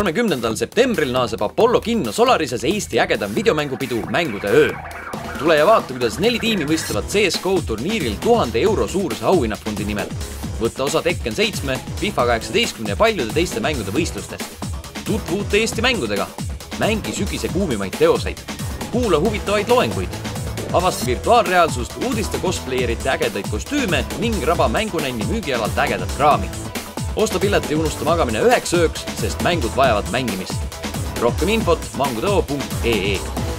30. septembril naaseb Apollo kinno Solarises Eesti ägedam videomängupidu Mängude öö. Tule ja vaata, kuidas 4 tiimi võistlevad CSGO turniiril 1000 euro suuruse auhinnafondi nimel. Võtta osa Tekken 7, FIFA 18 ja paljude teiste mängude võistlustest. Tutvu uute Eesti mängudega. Mängi sügise kuumimaid teoseid. Kuula huvitavaid loenguid. Avasta virtuaalreaalsust, uudiste cosplayerite ägedaid kostüüme ning raba mängunänni müügialalt ägedat kraami. Osta pilet ja unusta magamine 9 ööks, sest mängud vajavad mängimist. Rohkem infot mangudeo.ee